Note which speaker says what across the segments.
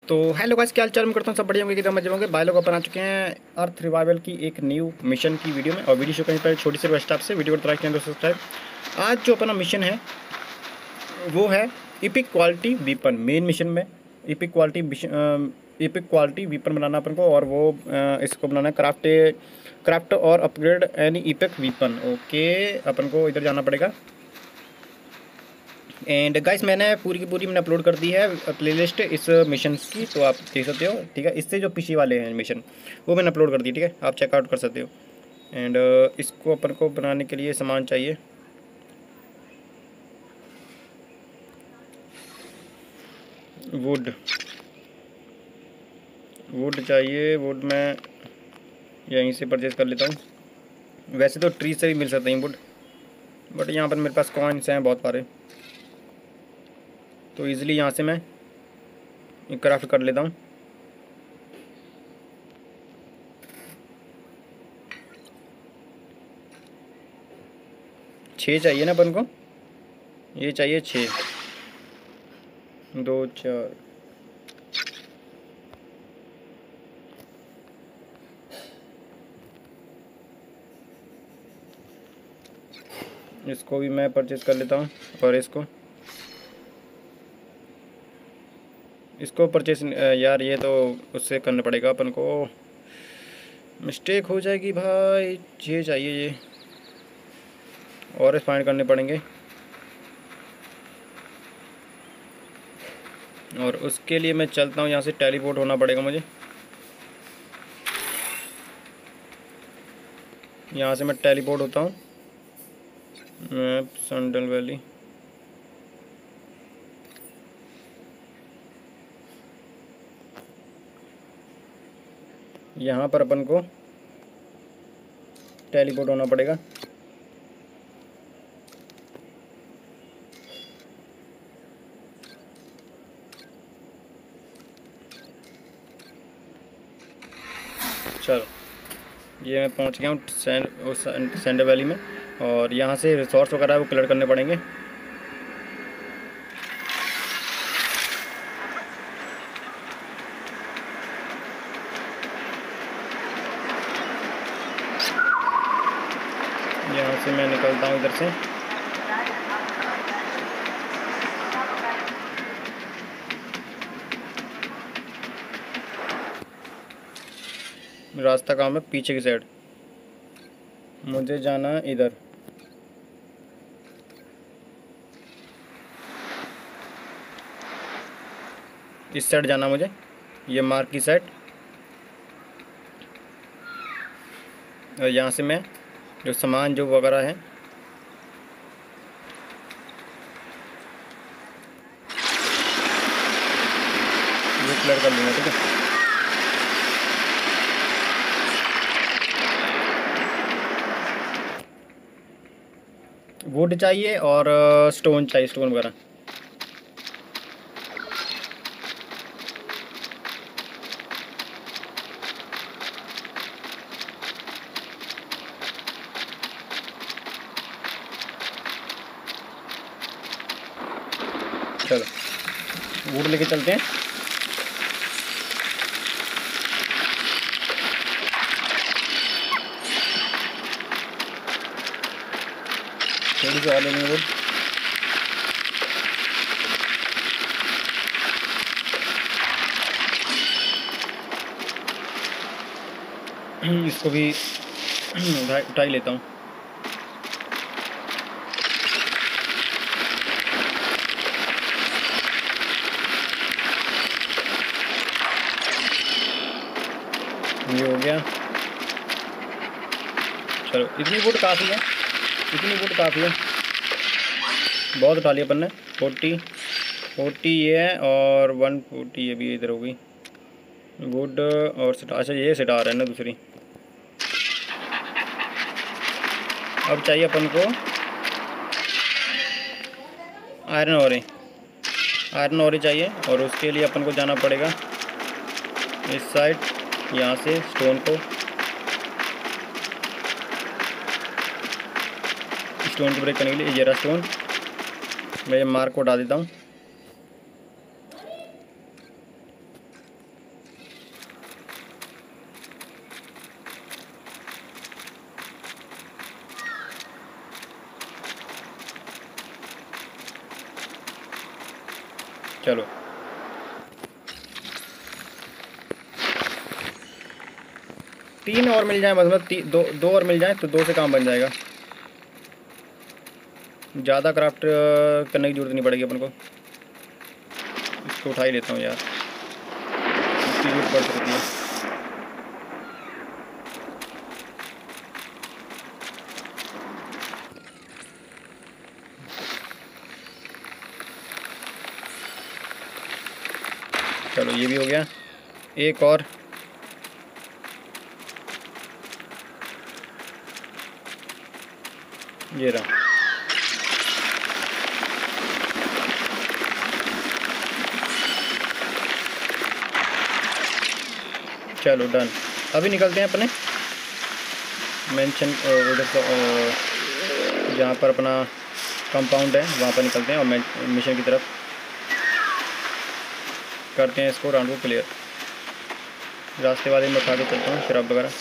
Speaker 1: तो hello guys, क्या हाल चाल। मैं करता हूँ सब बढ़िया होंगे, एकदम मजे होंगे। भाई लोग अपन आ चुके हैं अर्थ रिवाइवल की एक न्यू मिशन की वीडियो में। और वीडियो शुरू करने से पहले छोटी सी रिक्वेस्ट आपसे, वीडियो को लाइक करें, सब्सक्राइब। आज जो अपना मिशन है वो है epic quality weapon. Main mission में इपिक क्वालिटी वीपन बनाना अपन को, और वो इसको बनाना है क्राफ्ट और upgrade any epic weapon. Okay, अपन को इधर जाना पड़ेगा। एंड गाइस, मैंने पूरी की पूरी मैंने अपलोड कर दी है प्लेलिस्ट इस मिशन की, तो आप देख सकते हो। ठीक है, इससे जो पीछे वाले हैं मिशन वो मैंने अपलोड कर दी। ठीक है, आप चेकआउट कर सकते हो। एंड इसको अपन को बनाने के लिए सामान चाहिए। वुड चाहिए। वुड मैं यहीं से परचेज़ कर लेता हूँ। वैसे तो ट्री से भी मिल सकते हैं वुड, बट यहाँ पर मेरे पास कॉइन्स हैं बहुत सारे, तो ईज़िली यहाँ से मैं क्राफ्ट कर लेता हूँ। छः चाहिए ना अपन को, ये चाहिए 6, 2 4। इसको भी मैं परचेज़ कर लेता हूँ। और इसको परचेज यार, ये तो उससे करना पड़ेगा अपन को, मिस्टेक हो जाएगी भाई। ये चाहिए, ये और फाइंड करने पड़ेंगे। और उसके लिए मैं चलता हूँ, यहाँ से टेलीपोर्ट होना पड़ेगा मुझे। यहाँ से मैं टेलीपोर्ट होता हूँ। मैप संडल वैली, यहाँ पर अपन को टेलीपोर्ट होना पड़ेगा। चलो, ये मैं पहुँच गया हूँ सैंडल वैली में। और यहाँ से रिसोर्स वगैरह वो क्लियर करने पड़ेंगे। यहाँ से मैं निकलता हूँ इधर से। रास्ता कहाँ है? पीछे की साइड मुझे जाना है, इधर। इस साइड जाना मुझे, ये मार्क की साइड। और यहाँ से मैं जो सामान जो वगैरह है वो क्लियर कर लूँगा। ठीक है, वुड चाहिए और स्टोन चाहिए, स्टोन वगैरह। चलो, वुड लेके चलते हैं। थोड़ी सी और लेंगे वुड। इसको भी उठा ही लेता हूँ। ये हो गया। चलो, इतनी वुड काफ़ी है, इतनी वुड काफ़ी है। बहुत उठा लिया अपन ने। 40 ये है, और 140 ये भी इधर हो गई वुड। और सिटार, अच्छा ये सिटार है ना दूसरी। अब चाहिए अपन को आयरन ओरे चाहिए। और उसके लिए अपन को जाना पड़ेगा इस साइड, यहाँ से स्टोन को ब्रेक करने के लिए। ये रहा स्टोन, मैं ये मार्क को उठा देता हूँ। चलो तीन और मिल जाए, मतलब दो और मिल जाए तो 2 से काम बन जाएगा। ज़्यादा क्राफ्ट करने की ज़रूरत नहीं पड़ेगी अपन को। इसको उठा ही लेता हूँ यार, इसकी ज़रूरत पड़ सकती है। चलो ये भी हो गया, एक और। ये रहा। चलो डन। अभी निकलते हैं अपने मेंशन उधर से, जहाँ पर अपना कंपाउंड है वहाँ पर निकलते हैं और मिशन की तरफ करते हैं इसको, राउंड को क्लियर। रास्ते वाले में उठा के चलता हूँ शराब वगैरह।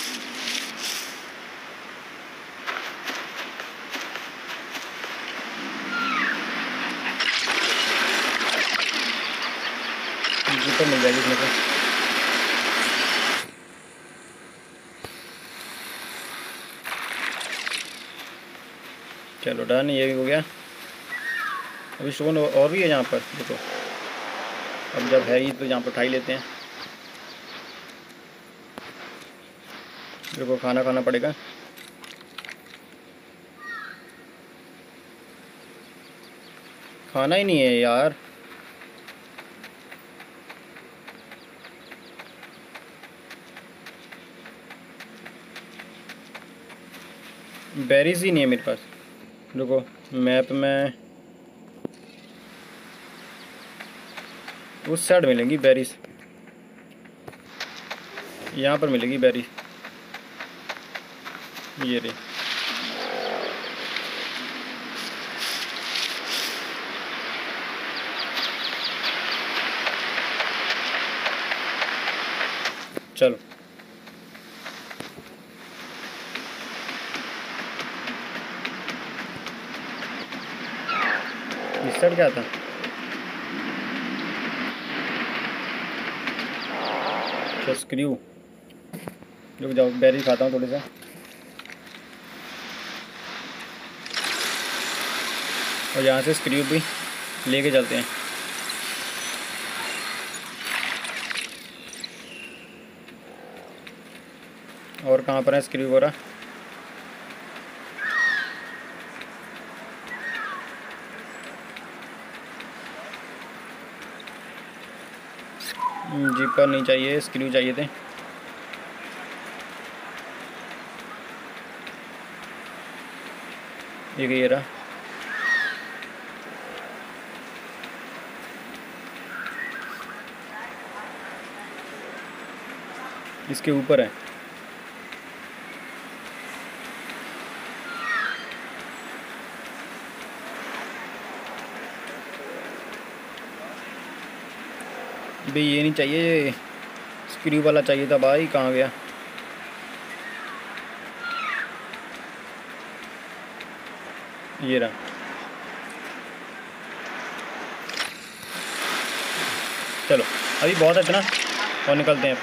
Speaker 1: जीपर मिल जाएगी इसमें से। चलो डन, ये भी हो गया। अभी स्टोन और भी है यहाँ पर, देखो। अब जब है ही तो यहाँ पर उठा ही लेते हैं। देखो खाना खाना पड़ेगा। खाना ही नहीं है यार। बेरीज ही नहीं है मेरे पास। देखो मैप में उस साइड मिलेंगी बेरीज, यहाँ पर मिलेगी बेरीज। ये रही। चलो इस साइड क्या था? अच्छा स्क्रू। रुक जाओ, बेरी खाता हूँ थोड़े से। और यहाँ से स्क्रू भी लेके चलते हैं। और कहाँ पर है स्क्रू वगैरह? जीपर नहीं चाहिए, स्क्रू चाहिए थे। ये रहा। इसके ऊपर है। भाई ये नहीं चाहिए, स्क्रू वाला चाहिए था भाई। कहाँ गया? ये रहा। चलो अभी बहुत है इतना, और निकलते हैं।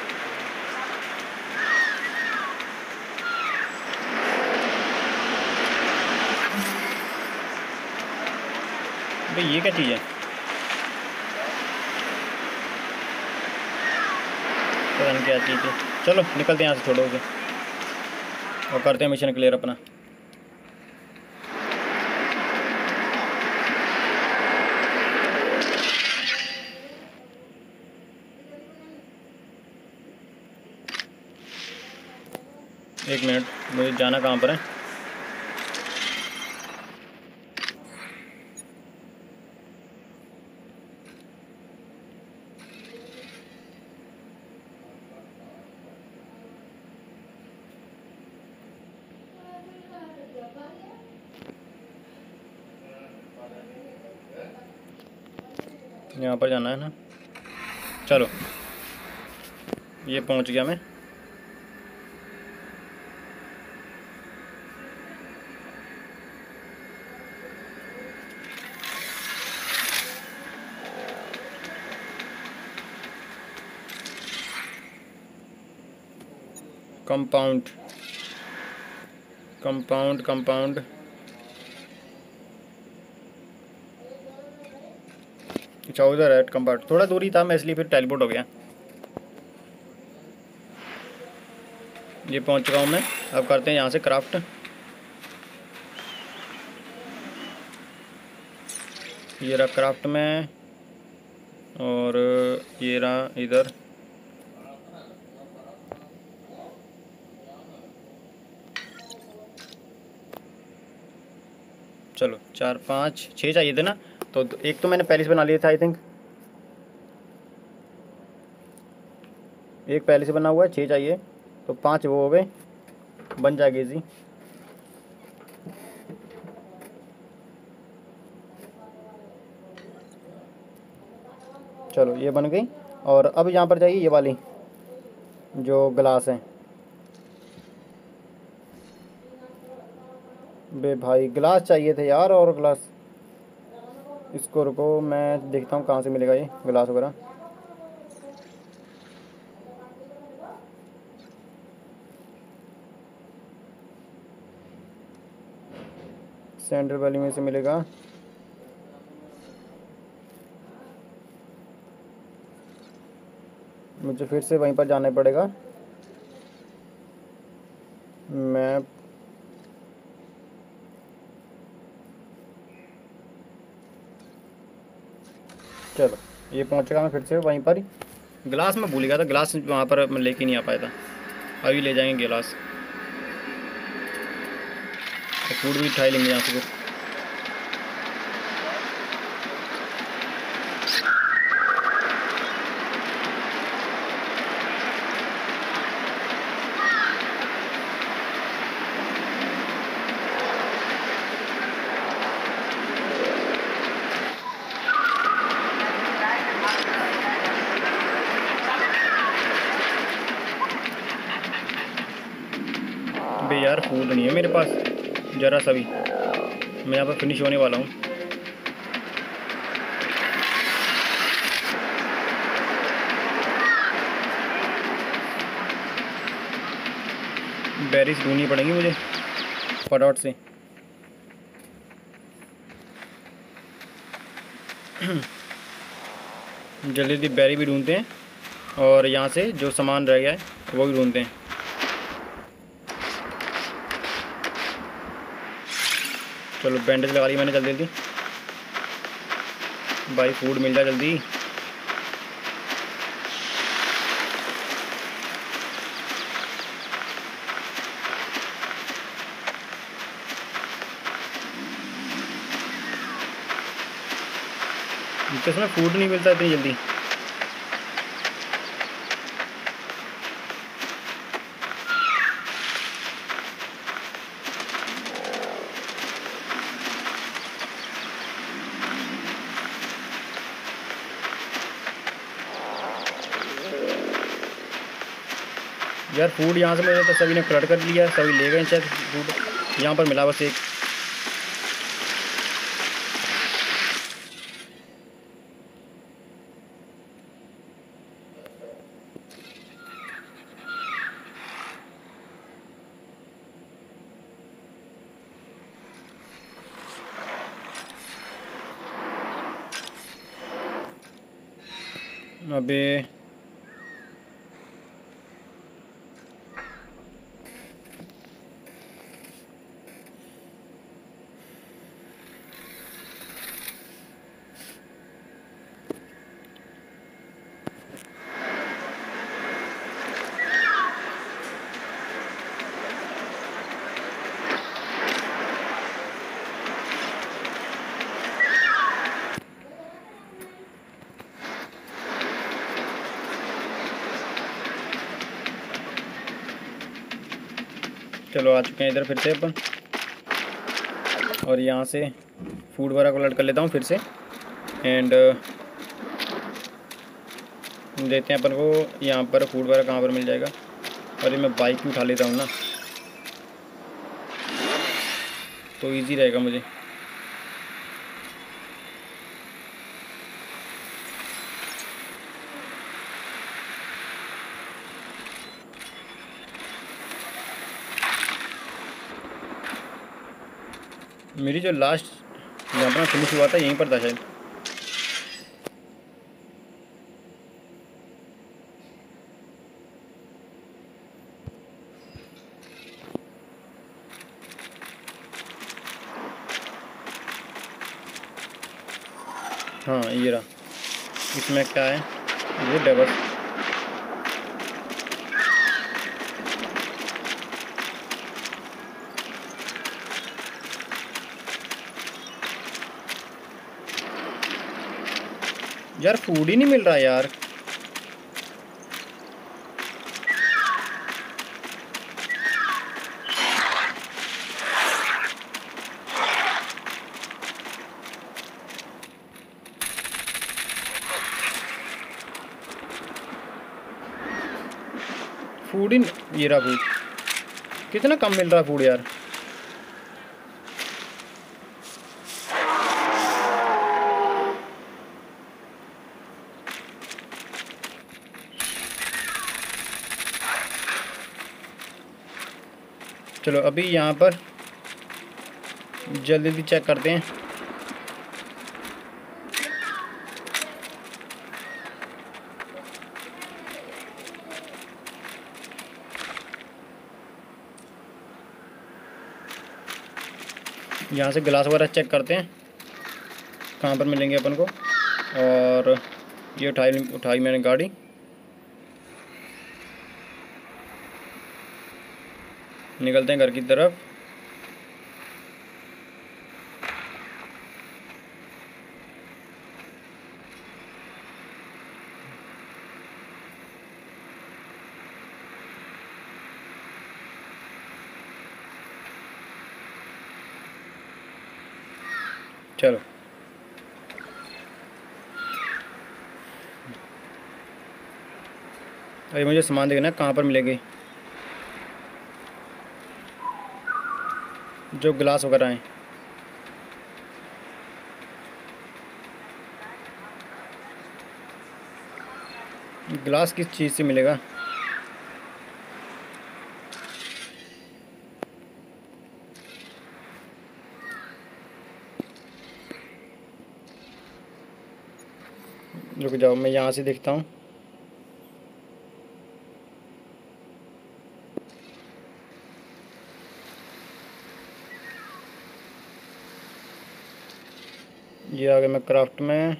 Speaker 1: भाई ये क्या चीज़ है? पता नहीं क्या चीज़ है। चलो निकलते हैं यहाँ से छोड़ो उसे, और करते हैं मिशन क्लियर अपना। एक मिनट, मुझे जाना कहाँ पर है? यहाँ पर जाना है ना। चलो ये पहुँच गया मैं। कंपाउंड कंपाउंड कंपाउंड अच्छा उधर है कंपाउंड, थोड़ा दूरी था मैं इसलिए फिर टेलीपोर्ट हो गया। ये पहुंच चुका हूँ मैं। अब करते हैं यहाँ से क्राफ्ट। ये रहा क्राफ्ट में, और ये रहा इधर। चलो 4 5 6 चाहिए थे ना, तो एक तो मैंने पहले से बना लिया था आई थिंक, एक पहले से बना हुआ है, 6 चाहिए, तो 5 वो हो गए, बन जाएगी इजी। चलो ये बन गई। और अब यहाँ पर चाहिए ये वाली जो ग्लास है। बे भाई ग्लास चाहिए थे यार, और ग्लास, इसको रुको मैं देखता हूँ कहाँ से मिलेगा ये ग्लास वगैरह। सेंट्रल वैली में से मिलेगा। मुझे फिर से वहीं पर जाना पड़ेगा। मैं चलो ये पहुंच चुका मैं फिर से वहीं पर ही। ग्लास मैं भूल गया था, ग्लास वहाँ पर मैं लेके नहीं आ पाया था। अभी ले जाएंगे गिलास, तो फूड भी उठा ही लेंगे यहाँ से फिर। बे यार फूड नहीं है मेरे पास ज़रा सा भी, मैं यहाँ पर फिनिश होने वाला हूँ। बेरीज ढूंढनी पड़ेंगी मुझे फटाफट से। जल्दी जल्दी बेरी भी ढूंढते हैं, और यहाँ से जो सामान रह गया है वो भी ढूंढते हैं। चलो बैंडेज लगा ली मैंने जल्दी जल्दी। भाई फूड मिल जाए जल्दी। इसमें फूड नहीं मिलता इतनी जल्दी। यार फूड यहाँ से मैंने तो सभी ने कलेक्ट कर लिया, सभी ले गए शायद फूड। यहाँ पर मिला बस एक। अबे चलो आ चुके हैं इधर फिर से अपन, और यहाँ से फूड वगैरह कलेक्ट कर लेता हूँ फिर से। एंड देखते हैं अपन को यहाँ पर फूड वगैरह कहाँ पर मिल जाएगा। और ये मैं बाइक भी उठा लेता हूँ ना, तो इजी रहेगा मुझे। मेरी जो लास्ट यहाँ पर फिनिश हुआ था यहीं पर था शायद। हाँ ये रहा। इसमें क्या है, वुड है बस। यार फूड ही नहीं मिल रहा यार। फूड ही ये रहा फूड। कितना कम मिल रहा है फूड यार। चलो अभी यहाँ पर जल्दी जल्दी चेक करते हैं। यहाँ से गिलास वगैरह चेक करते हैं कहाँ पर मिलेंगे अपन को। और ये उठाई मैंने गाड़ी। निकलते हैं घर की तरफ। चलो अभी मुझे सामान देखना है कहाँ पर मिलेगी, जो गिलास वगैरह हैं। गिलास किस चीज़ से मिलेगा? रुक जाओ मैं यहाँ से देखता हूँ। ये आ गया मैं क्राफ्ट में।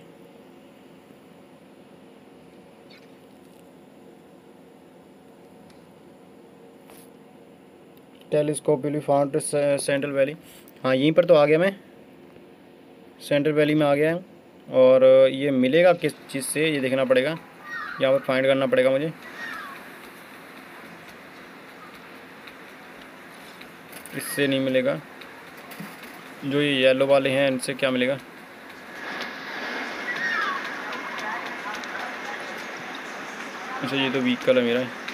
Speaker 1: Telescope will be found central valley. हाँ यहीं पर तो आ गया मैं, सेंट्रल वैली में आ गया हूँ। और ये मिलेगा किस चीज़ से ये देखना पड़ेगा, यहाँ पर फाइंड करना पड़ेगा मुझे। इससे नहीं मिलेगा। जो ये येलो वाले हैं इनसे क्या मिलेगा? अच्छा ये तो वीक कलर मेरा है।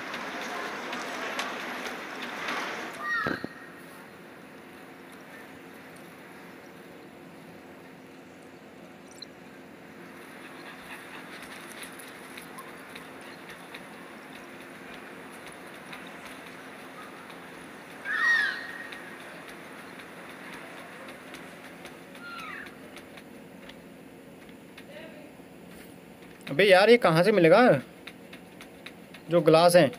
Speaker 1: अबे यार ये कहाँ से मिलेगा जो ग्लास हैं?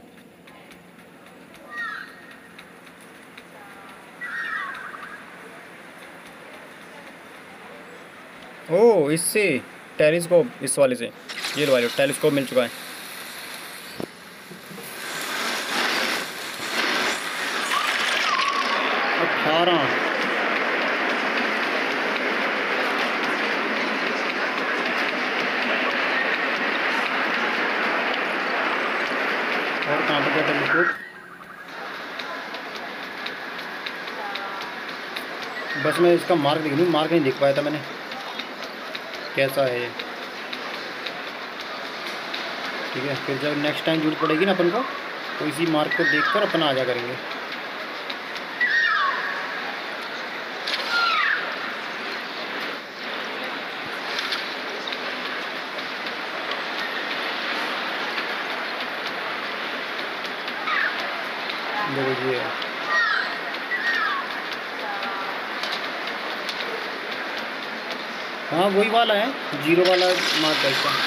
Speaker 1: ओ इससे टेलीस्कोप, इस वाले से। ये वाले टेलीस्कोप मिल चुका है। अठारह। और कहाँ पर क्या टेलीस्कोप? बस मैं इसका मार्क देख लूँ, मार्क नहीं देख पाया था मैंने कैसा है ये। ठीक है फिर जब नेक्स्ट टाइम जरूरत पड़ेगी ना अपन को तो इसी मार्क को देखकर अपन आ जा करेंगे। देखो ये हाँ वही वाला है, जीरो वाला मार्क है इसका,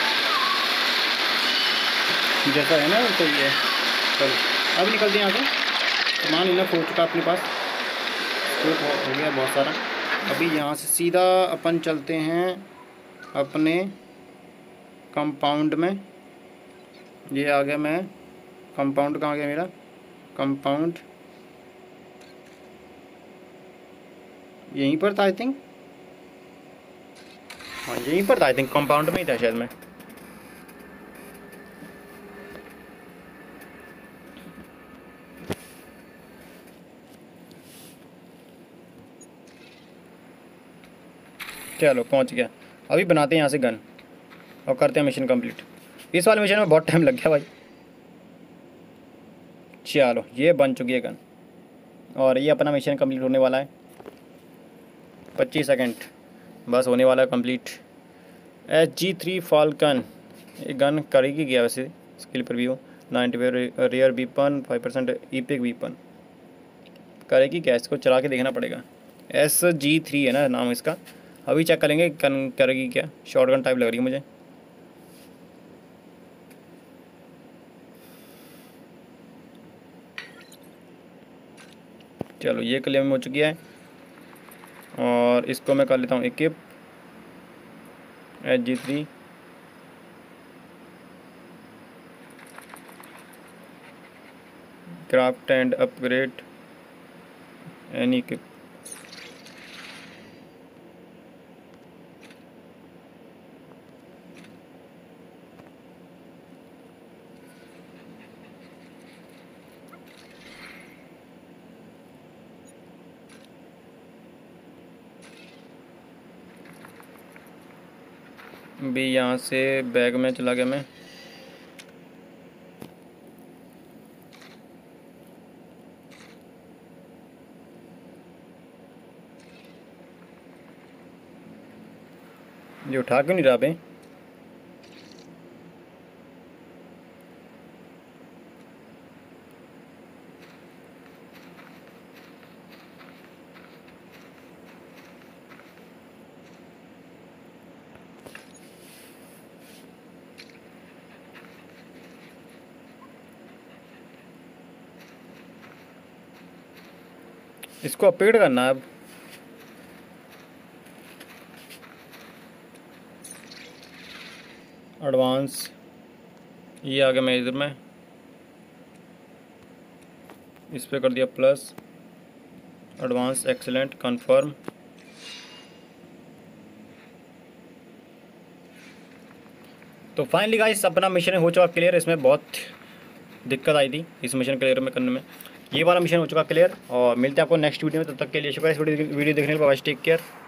Speaker 1: जैसा है ना तो ये है। चलो अब निकलते हैं यहाँ से, सामान इनफ हो चुका अपने पास, स्कोप हो गया बहुत सारा। अभी यहाँ से सीधा अपन चलते हैं अपने कंपाउंड में। ये आ गया, मैं कंपाउंड कहाँ गया मेरा, कंपाउंड यहीं पर था आई थिंक, हाँ यहीं पर था आई थिंक, कंपाउंड में ही था शायद मैं। चलो पहुंच गया। अभी बनाते हैं यहाँ से गन और करते हैं मिशन कंप्लीट। इस वाले मिशन में बहुत टाइम लग गया भाई। चलो ये बन चुकी है गन और ये अपना मिशन कंप्लीट होने वाला है। 25 सेकंड बस होने वाला है कंप्लीट। SG3 फाल्कन, ये गन करेगी क्या वैसे, skill preview 90 rare weapon 5% epic weapon, करेगी क्या, इसको चला के देखना पड़ेगा। SG3 है ना नाम इसका, अभी चेक करेंगे गन करेगी क्या। शॉर्ट गन टाइप लग रही है मुझे। चलो ये क्लेम हो चुकी है और इसको मैं कर लेता हूँ equip. SG3 craft and upgrade any equip. भी यहाँ से बैग में चला गया मैं। ये उठा क्यों नहीं रहा बे। इसको अपग्रेड करना है अब। एडवांस ये आ गया मैं इधर में, इस पे कर दिया प्लस, एडवांस एक्सीलेंट कंफर्म। तो फाइनली गाइस अपना मिशन हो चुका क्लियर। इसमें बहुत दिक्कत आई थी इस मिशन क्लियर में करने में। ये वाला मिशन हो चुका क्लियर और मिलते हैं आपको नेक्स्ट वीडियो में। तब तक के लिए शुक्रिया इस वीडियो देखने के लिए। Take care.